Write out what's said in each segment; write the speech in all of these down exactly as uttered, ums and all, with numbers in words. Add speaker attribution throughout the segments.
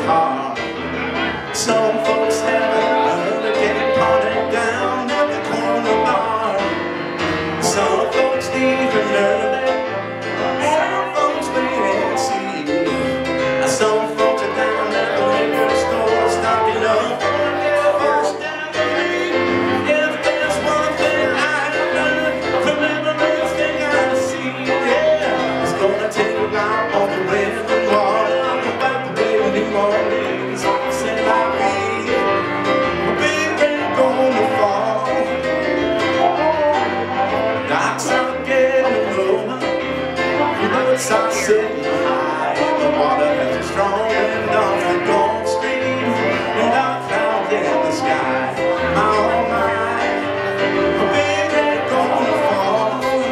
Speaker 1: car. Some folks have a hurricane party down at the corner bar. Some folks leave early, some folks wait and see. Some folks are down at the liquor store stocking up for their first anniversary. If there's one thing I have learned from everything I see, yeah, it's gonna take a lot on the wind and water. I'm about to be in New Orleans, say like me, a big rain gonna fall. Docks are getting lower, boats are sitting high, the water has a strong wind off the Gulf Stream, and dark clouds in the sky. My oh my, a big rain gonna fall.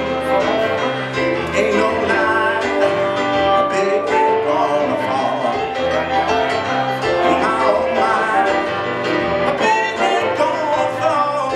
Speaker 1: Ain't no lie, a big rain gonna fall. My oh my, a big rain gonna fall.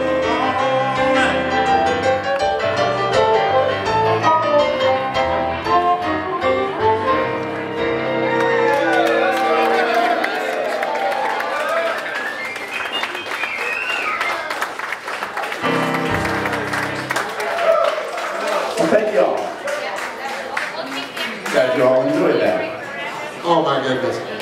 Speaker 1: Well, thank y'all. Glad you all enjoyed that.
Speaker 2: Oh my goodness.